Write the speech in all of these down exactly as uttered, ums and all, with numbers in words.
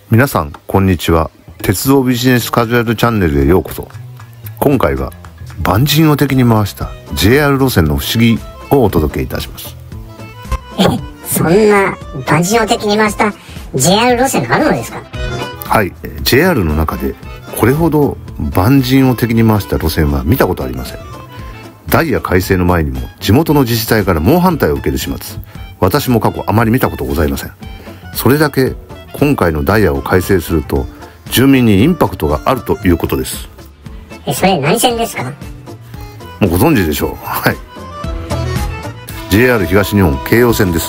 皆さんこんにちは。鉄道ビジネスカジュアルチャンネルへようこそ。今回は万人を敵に回した ジェイアール 路線の不思議をお届けいたします。 え、そんな万人を敵に回した ジェイアール 路線があるのですか？ はい、 ジェイアール の中でこれほど万人を敵に回した路線は見たことありません。ダイヤ改正の前にも地元の自治体から猛反対を受ける始末、私も過去あまり見たことございません。それだけ今回のダイヤを改正すると住民にインパクトがあるということです。 え、それ何線ですか？ もうご存知でしょう。はい、 ジェイアール 東日本京葉線です。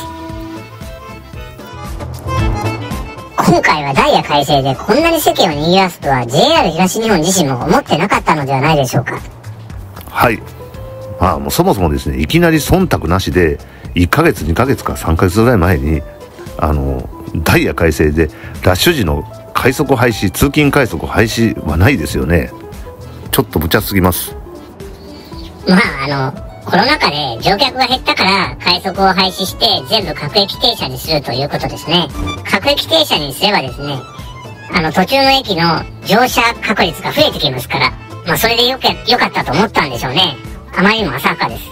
今回はダイヤ改正でこんなに世間を賑わすとは ジェイアール 東日本自身も思ってなかったのではないでしょうか。 はい、まあもうそもそもですね、いきなり忖度なしでいっかげつにかげつかさんかげつぐらい前にあのダイヤ改正でラッシュ時の快速廃止、通勤快速廃止はないですよね。ちょっと無茶すぎます。 まああのコロナ禍で乗客が減ったから快速を廃止して全部各駅停車にするということですね。各駅停車にすればですね、あの途中の駅の乗車確率が増えてきますから、まあそれでよくよかったと思ったんでしょうね。あまりにも浅はかです。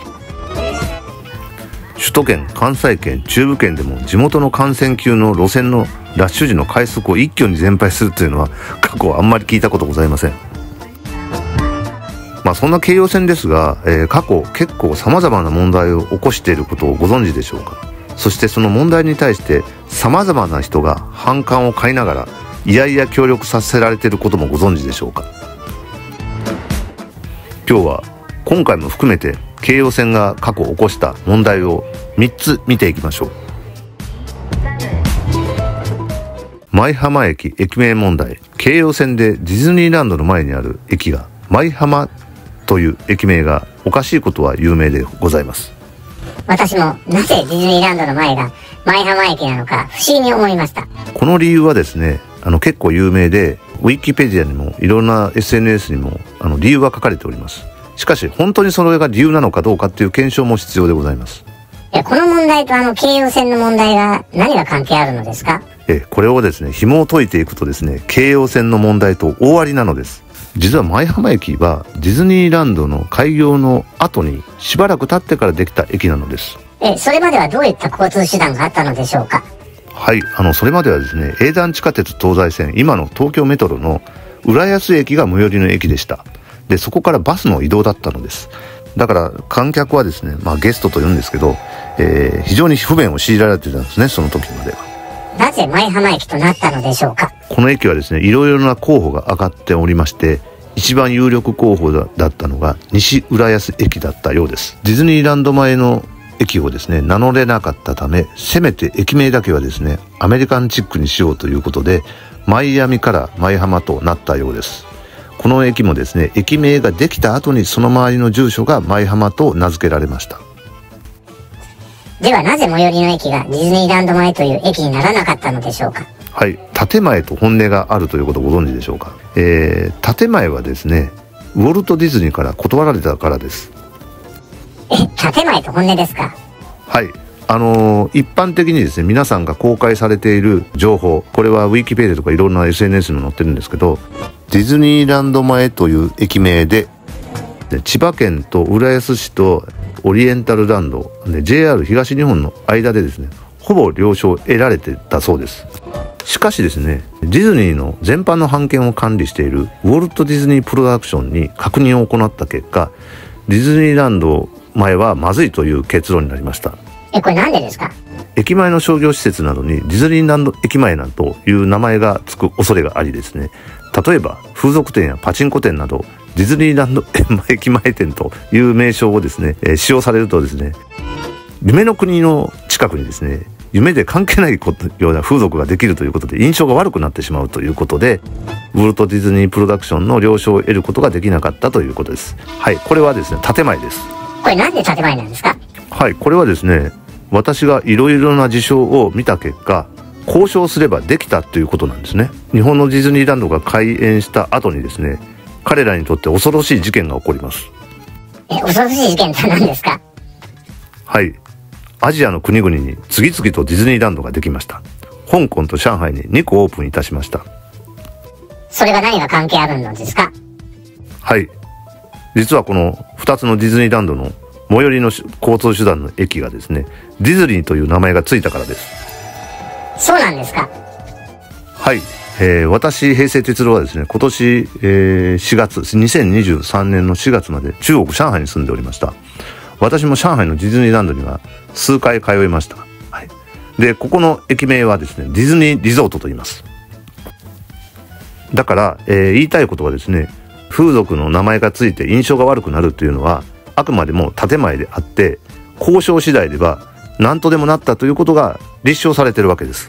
首都圏、関西圏、中部圏でも地元の幹線級の路線のラッシュ時の快速を一挙に全廃するというのは過去あんまり聞いたことございません。まあそんな京葉線ですが、えー、過去結構様々な問題を起こしていることをご存知でしょうか。そしてその問題に対して様々な人が反感を買いながらいやいや協力させられていることもご存知でしょうか。今日は今回も含めて京葉線が過去起こした問題をみっつ見ていきましょう。舞浜駅駅名問題。京葉線でディズニーランドの前にある駅が舞浜という駅名がおかしいことは有名でございます。 私もなぜディズニーランドの前が舞浜駅なのか不思議に思いました。 この理由はですね、あの結構有名でウィキペディアにもいろんな エスエヌエス にもあの理由が書かれております。しかし本当にそれが理由なのかどうかっていう検証も必要でございます。 え、この問題とあの京葉線の問題が何が関係あるのですか？ え、これをですね、紐を解いていくとですね、京葉線の問題と大ありなのです。実は舞浜駅はディズニーランドの開業の後にしばらく経ってからできた駅なのです。 え、それまではどういった交通手段があったのでしょうか？ はい、あのそれまではですね、営団地下鉄東西線、今の東京メトロの浦安駅が最寄りの駅でした。でそこからバスの移動だったのです。だから観客はですね、まあゲストと言うんですけど、えー、非常に不便を強いられてたんですね、その時までは。 なぜ舞浜駅となったのでしょうか？ この駅はですね、いろいろな候補が上がっておりまして、一番有力候補だったのが西浦安駅だったようです。ディズニーランド前の駅をですね、名乗れなかったため、せめて駅名だけはですね、アメリカンチックにしようということで、マイアミから舞浜となったようです。この駅もですね、駅名ができた後にその周りの住所が舞浜と名付けられました。 ではなぜ最寄りの駅がディズニーランド前という駅にならなかったのでしょうか？ はい、建前と本音があるということをご存知でしょうか。えー、建前はですね、ウォルト・ディズニーから断られたからです。 え、建前と本音ですか？ はい、あのー、一般的にですね、皆さんが公開されている情報、これはウィキペディアとかいろんな エスエヌエス にも載ってるんですけど、ディズニーランド前という駅名で、で千葉県と浦安市とオリエンタルランドで ジェイアール 東日本の間でですね、ほぼ了承を得られてたそうです。しかしですね、ディズニーの全般の版権を管理しているウォルト・ディズニー・プロダクションに確認を行った結果、ディズニーランド前はまずいという結論になりました。 え、これなんでですか？ 駅前の商業施設などにディズニーランド駅前なんという名前がつく恐れがありですね、例えば風俗店やパチンコ店などディズニーランド駅前店という名称をですね、えー、使用されるとですね、夢の国の近くにですね、夢で関係ないことような風俗ができるということで印象が悪くなってしまうということで、ウォルト・ディズニー・プロダクションの了承を得ることができなかったということです。はい、これはですね、建前です。 これなんで建前なんですか？ はい、これはですね、私がいろいろな事象を見た結果、交渉すればできたということなんですね。日本のディズニーランドが開園した後にですね、彼らにとって恐ろしい事件が起こります。 え、恐ろしい事件って何ですか？ はい、アジアの国々に次々とディズニーランドができました。 香港と上海ににこオープンいたしました。 それが何が関係あるのですか？ はい。実はこのふたつのディズニーランドの最寄りの交通手段の駅がですね、ディズニーという名前がついたからです。 そうなんですか？ はい。えー、私、平成哲郎はですね、今年、えー、しがつ、にせんにじゅうさんねんのしがつまで中国上海に住んでおりました。私も上海のディズニーランドには数回通いました。はい。で、ここの駅名はですね、ディズニーリゾートと言います。だから、えー、言いたいことはですね、風俗の名前がついて印象が悪くなるというのは、あくまでも建前であって、交渉次第では何とでもなったということが立証されているわけです。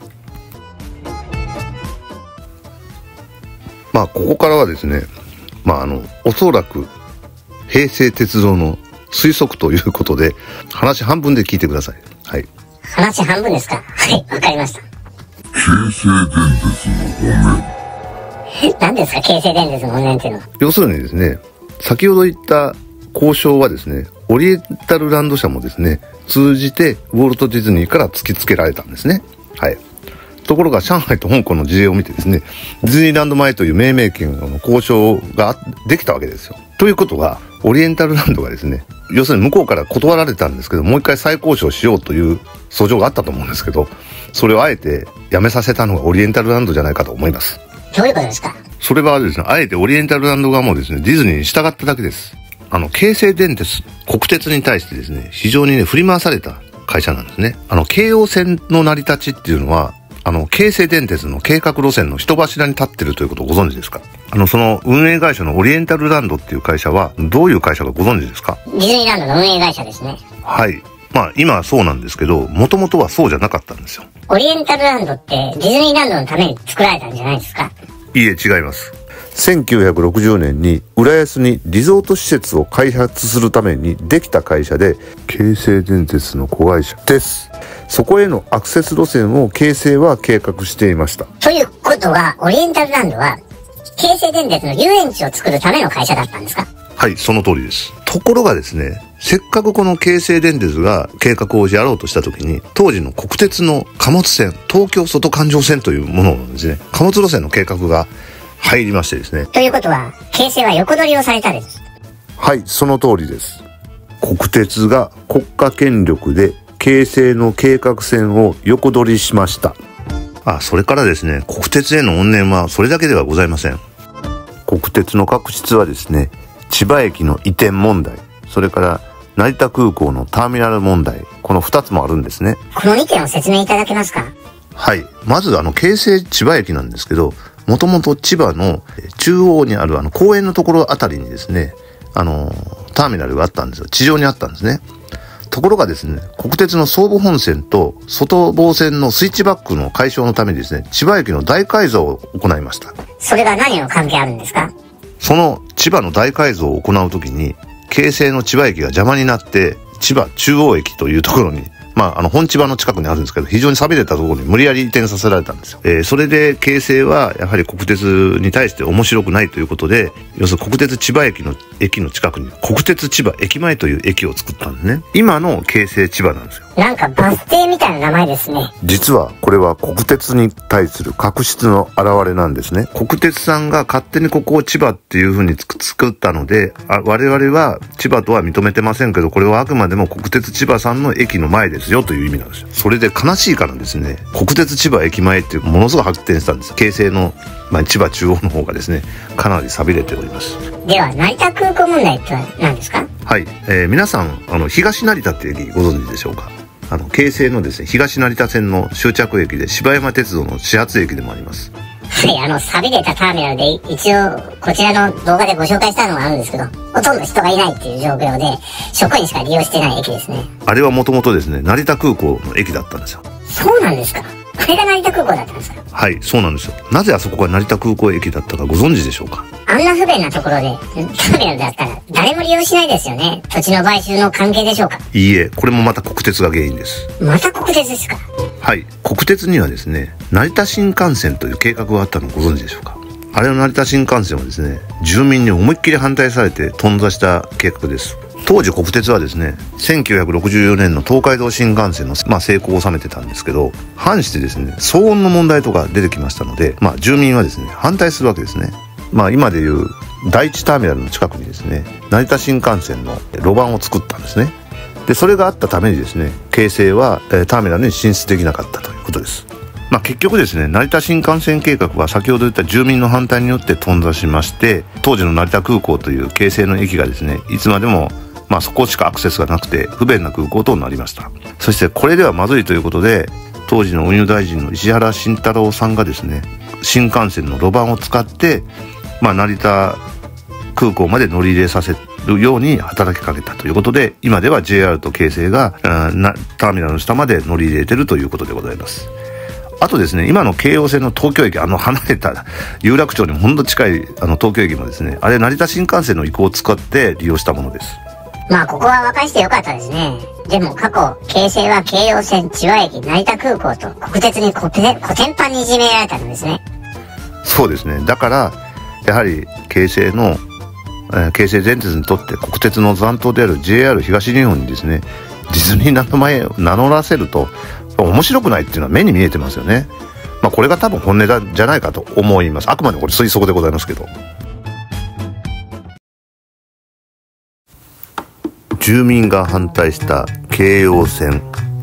まあ、ここからはですね、まあ、あの、おそらく、平成鉄道の推測ということで、話半分で聞いてください。はい。 話半分ですか？はい、わかりました。 京成電鉄の本命。 何ですか、京成電鉄の本命っていうのは。 要するにですね、先ほど言った交渉はですね、オリエンタルランド社もですね、通じてウォルト・ディズニーから突きつけられたんですね。はい。ところが上海と香港の事例を見てですね、ディズニーランド前という命名権の交渉ができたわけですよ。ということは、オリエンタルランドがですね、要するに向こうから断られたんですけど、もう一回再交渉しようという訴状があったと思うんですけど、それをあえてやめさせたのがオリエンタルランドじゃないかと思います。 どういうことですか？ それはですね、あえてオリエンタルランド側もですね、ディズニーに従っただけです。あの、京成電鉄、国鉄に対してですね、非常にね、振り回された会社なんですね。あの、京葉線の成り立ちっていうのは、あの、京成電鉄の計画路線の人柱に立ってるということをご存知ですか？あの、その運営会社のオリエンタルランドっていう会社は、どういう会社かご存知ですか？ ディズニーランドの運営会社ですね。 はい。まあ、今はそうなんですけど、もともとはそうじゃなかったんですよ。 オリエンタルランドってディズニーランドのために作られたんじゃないですか？ いいえ、違います。せんきゅうひゃくろくじゅうねんに浦安にリゾート施設を開発するためにできた会社で、京成電鉄の子会社です。そこへのアクセス路線を京成は計画していました。 ということは、オリエンタルランドは京成電鉄の遊園地を作るための会社だったんですか？ はい、その通りです。ところがですね、せっかくこの京成電鉄が計画をやろうとした時に、当時の国鉄の貨物線、東京外環状線というものなんですね、貨物路線の計画が入りましてですね。 ということは、京成は横取りをされたです。 はい、その通りです。国鉄が国家権力で京成の計画線を横取りしました。あ、それからですね、国鉄への怨念はそれだけではございません。国鉄の確執はですね、千葉駅の移転問題、それから成田空港のターミナル問題、このふたつもあるんですね。 このにてんを説明いただけますか？ はい。まずあの京成千葉駅なんですけど、もともと千葉の中央にあるあの公園のところあたりにですね、あのターミナルがあったんですよ。地上にあったんですね。ところがですね、国鉄の総武本線と外房線のスイッチバックの解消のためにですね、千葉駅の大改造を行いました。それが何の関係あるんですか？ その千葉の大改造を行うときに、京成の千葉駅が邪魔になって、千葉中央駅というところに、まあ、あの、本千葉の近くにあるんですけど、非常に寂れたところに無理やり移転させられたんですよ。えー、それで、京成は、やはり国鉄に対して面白くないということで、要するに国鉄千葉駅の、駅の近くに、国鉄千葉駅前という駅を作ったんですね。今の京成千葉なんですよ。 なんかバス停みたいな名前ですね。 実は、これは国鉄に対する確執の表れなんですね。国鉄さんが勝手にここを千葉っていう風に作ったので、あ、我々は千葉とは認めてませんけど、これはあくまでも国鉄千葉さんの駅の前ですよという意味なんですよ。それで悲しいからですね、国鉄千葉駅前っていうものすごい発展したんです。京成の、まあ、千葉中央の方がですね、かなり寂れております。 では、成田空港問題って何ですか？ はい、えー、皆さん、あの、東成田って駅ご存知でしょうか？あの、京成のですね、東成田線の終着駅で芝山鉄道の始発駅でもあります。 はい、あの、寂れたターミナルで、一応、こちらの動画でご紹介したのがあるんですけど、ほとんど人がいないっていう状況で、職員しか利用してない駅ですね。 あれはもともとですね、成田空港の駅だったんですよ。 そうなんですか？あれが成田空港だったんですか？ はい、そうなんですよ。なぜあそこが成田空港駅だったかご存知でしょうか？ あんな不便なところで、ターミナルだったら誰も利用しないですよね。土地の買収の関係でしょうか？ いいえ、これもまた国鉄が原因です。 また国鉄ですか？ はい、国鉄にはですね、成田新幹線という計画があったのをご存知でしょうか？あれの成田新幹線はですね、住民に思いっきり反対されて頓挫した計画です。 当時国鉄はですね、せんきゅうひゃくろくじゅうよねんの東海道新幹線の、まあ、成功を収めてたんですけど、反してですね、騒音の問題とか出てきましたので、まあ、住民はですね、反対するわけですね。まあ、今でいう第一ターミナルの近くにですね、成田新幹線の路盤を作ったんですね。で、それがあったためにですね、京成は、えー、ターミナルに進出できなかったということです。まあ、結局ですね、成田新幹線計画は先ほど言った住民の反対によって頓挫しまして、当時の成田空港という京成の駅がですね、いつまでもまあそこしかアクセスがなくて不便な空港となりました。そしてこれではまずいということで、当時の運輸大臣の石原慎太郎さんがですね、新幹線の路盤を使って、まあ成田空港まで乗り入れさせるように働きかけたということで、今では ジェイアール と京成がなターミナルの下まで乗り入れているということでございます。あとですね、今の京葉線の東京駅、あの離れた有楽町にほんと近いあの東京駅もですね、あれ成田新幹線の移行を使って利用したものです。 まあここは和解してよかったですね。でも過去、京成は京葉線、千葉駅、成田空港と国鉄にコテコテンパンにいじめられたのですね。 そうですね。だからやはり京成の、えー、京成電鉄にとって国鉄の残党である ジェイアール 東日本にですね、ディズニーランド前を名乗らせると面白くないっていうのは目に見えてますよね。まあこれが多分本音だじゃないかと思います。あくまでこれ推測でございますけど。住民が反対した京葉線。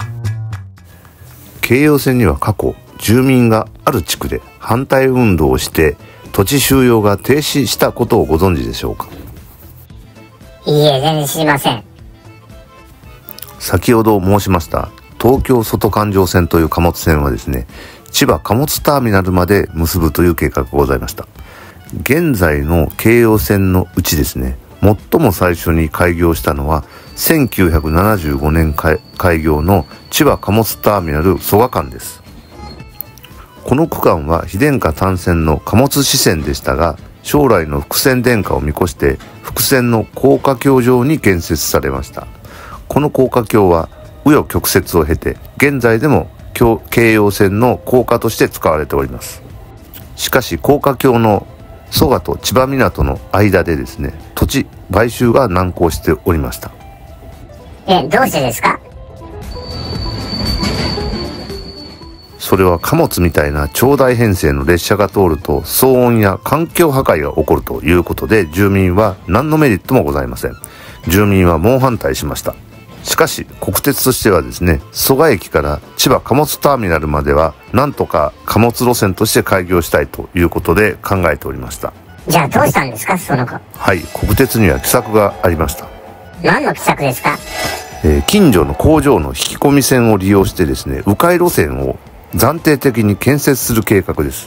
京葉線には過去住民がある地区で反対運動をして土地収用が停止したことをご存知でしょうか。 いいえ、全然知りません。 先ほど申しました東京外環状線という貨物線はですね、千葉貨物ターミナルまで結ぶという計画がございました。現在の京葉線のうちですね、最も最初に開業したのはせんきゅうひゃくななじゅうごねん開業の千葉貨物ターミナル蘇我間です。この区間は非電化単線の貨物支線でしたが、将来の複線電化を見越して複線の高架橋上に建設されました。この高架橋は紆余曲折を経て現在でも京葉線の高架として使われております。しかし高架橋の蘇我と千葉港の間でですね、土地買収が難航しておりました。 え、どうしてですか？ それは貨物みたいな長大編成の列車が通ると騒音や環境破壊が起こるということで、住民は何のメリットもございません。住民は猛反対しました。しかし国鉄としてはですね、蘇我駅から千葉貨物ターミナルまではなんとか貨物路線として開業したいということで考えておりました。 じゃあどうしたんですか、その子。 はい、国鉄には奇策がありました。 何の奇策ですか？ えー、近所の工場の引き込み線を利用してですね、迂回路線を暫定的に建設する計画です。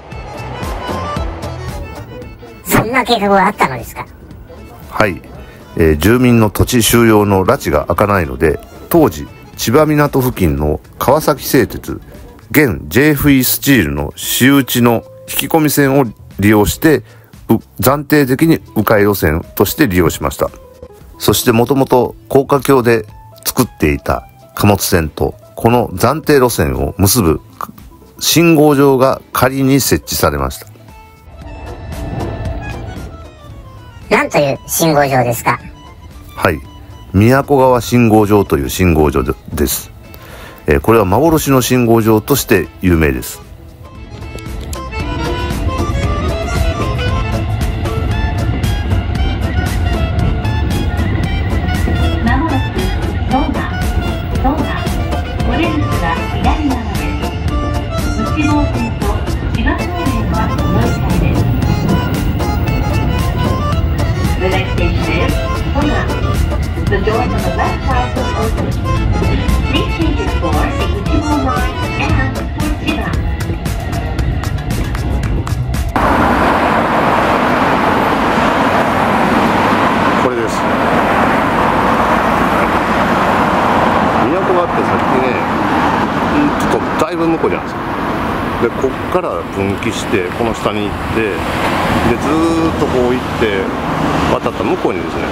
そんな計画があったのですか？ はい、えー、住民の土地収用の拉致が開かないので、当時千葉港付近の川崎製鉄現 ジェイエフイー スチールの私有地の引き込み線を利用して暫定的に迂回路線として利用しました。そしてもともと高架橋で作っていた貨物線とこの暫定路線を結ぶ信号場が仮に設置されました。 何という信号場ですか？ はい、宮古川信号場という信号場です。えー、これは幻の信号場として有名です。だいぶ向こうにあるんですよ。でこっから分岐してこの下に行って、でずーっとこう行って渡った向こうにですね、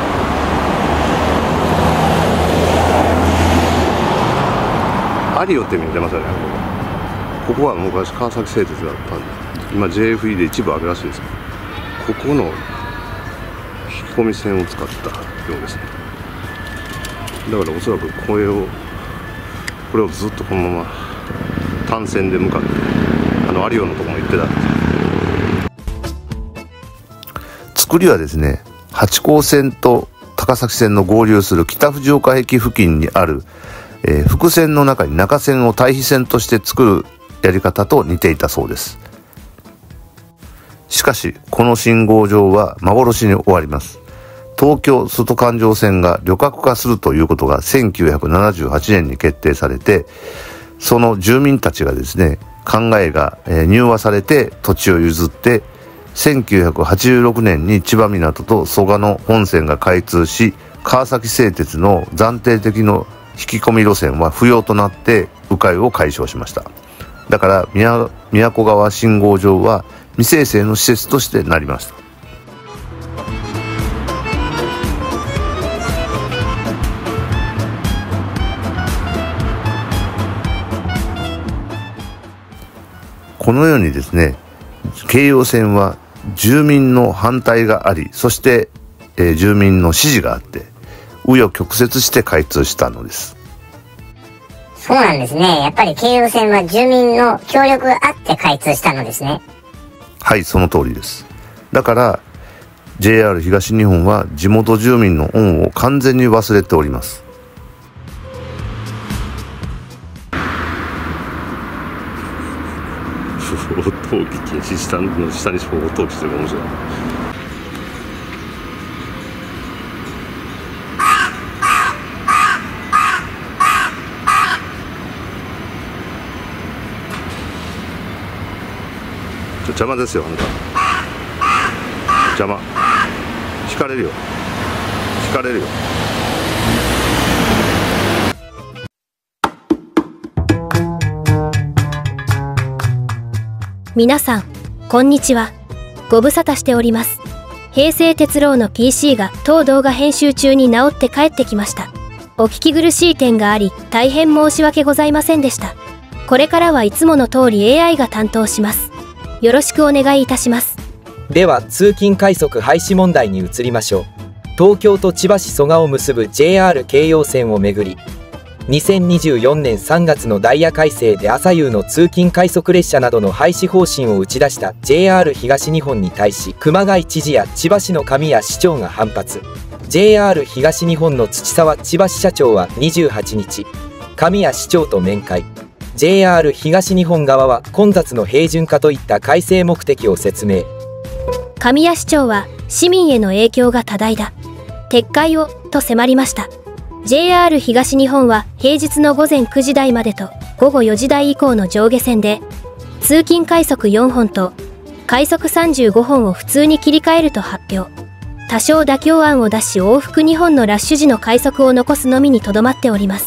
有オって見てますよね。ここは昔川崎製鉄だったんで、今 ジェイエフイー で一部あるらしいですけど、ここの引き込み線を使った境ですね。だからおそらくこれをこれをずっとこのまま単線で向かって、あの有オのところも行ってたんです。作りはですね、八高線と高崎線の合流する北藤岡駅付近にある、えー、複線の中に中線を対比線として作るやり方と似ていたそうです。しかしこの信号場は幻に終わります。東京外環状線が旅客化するということがせんきゅうひゃくななじゅうはちねんに決定されて、その住民たちがですね、考えが柔和されて土地を譲って、せんきゅうひゃくはちじゅうろくねんに千葉港と蘇我の本線が開通し、川崎製鉄の暫定的の引き込み路線は不要となって迂回を解消しました。だから宮古川信号場は未生成の施設としてなりました。このようにですね、京葉線は住民の反対があり、そして、えー、住民の支持があって、紆余曲折して開通したのです。 そうなんですね。やっぱり京葉線は住民の協力があって開通したのですね。 はい、その通りです。だから ジェイアール 東日本は地元住民の恩を完全に忘れております。不法投棄禁止、下の下に不法投棄してるかもしれない。邪魔ですよ、あんた。邪魔。引かれるよ。引かれるよ。 皆さん、こんにちは。ご無沙汰しております。平成鉄郎の ピーシー が当動画編集中に直って帰ってきました。お聞き苦しい点があり、大変申し訳ございませんでした。これからはいつもの通り エーアイ が担当します。よろしくお願いいたします。 では通勤快速廃止問題に移りましょう。東京と千葉市蘇我を結ぶ ジェイアール 京葉線をめぐり、にせんにじゅうよねんさんがつのダイヤ改正で朝夕の通勤快速列車などの廃止方針を打ち出した ジェイアール 東日本に対し、熊谷知事や千葉市の神谷市長が反発。 ジェイアール 東日本の土沢千葉支社長はにじゅうはちにち、神谷市長と面会。 ジェイアール 東日本側は混雑の平準化といった改正目的を説明。 神谷市長は市民への影響が多大だ、撤回をと迫りました。ジェイアール 東日本は平日のごぜんくじ台までとごごよじ台以降の上下線で通勤快速よんほんと快速さんじゅうごほんを普通に切り替えると発表。多少妥協案を出し往復にほんのラッシュ時の快速を残すのみにとどまっております。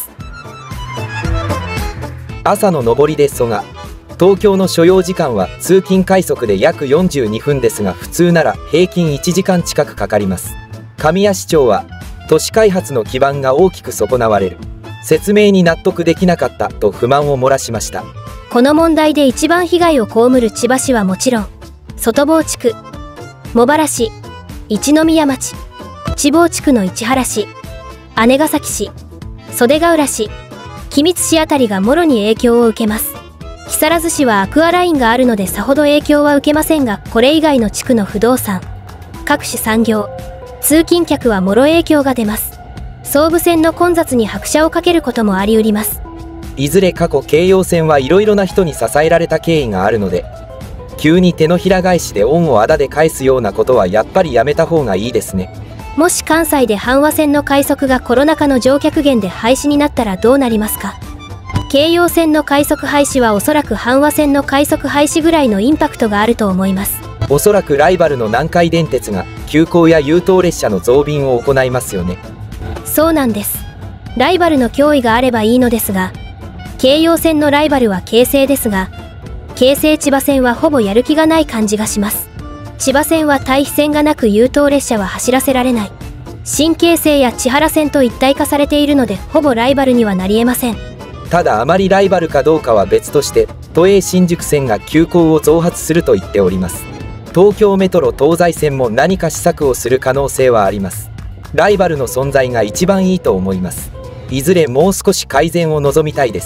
朝の上りで蘇我、東京の所要時間は通勤快速で約よんじゅうにふんですが、普通なら平均いちじかん近くかかります。神谷市長は都市開発の基盤が大きく損なわれる、説明に納得できなかったと不満を漏らしました。 この問題で一番被害を被る千葉市はもちろん、外房地区、茂原市、一宮町、内房地区の市原市、姉崎市、袖ヶ浦市、君津市あたりがもろに影響を受けます。木更津市はアクアラインがあるのでさほど影響は受けませんが、これ以外の地区の不動産、各種産業、通勤客はもろ影響が出ます。総武線の混雑に拍車をかけることもありうります。 いずれ過去京葉線はいろいろな人に支えられた経緯があるので、急に手のひら返しで恩をあだで返すようなことはやっぱりやめた方がいいですね。 もし関西で阪和線の快速がコロナ禍の乗客減で廃止になったらどうなりますか。京葉線の快速廃止はおそらく阪和線の快速廃止ぐらいのインパクトがあると思います。 おそらくライバルの南海電鉄が急行や優等列車の増便を行いますよね。 そうなんです。ライバルの脅威があればいいのですが、京葉線のライバルは京成ですが、京成千葉線はほぼやる気がない感じがします。千葉線は対比線がなく優等列車は走らせられない。新京成や千原線と一体化されているので、ほぼライバルにはなり得ません。 ただあまりライバルかどうかは別として、都営新宿線が急行を増発すると言っております。東京メトロ東西線も何か施策をする可能性はあります。 ライバルの存在が一番いいと思います。いずれもう少し改善を望みたいです。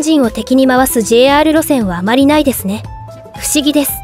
これほど万人を敵に回す ジェイアール 路線はあまりないですね。不思議です。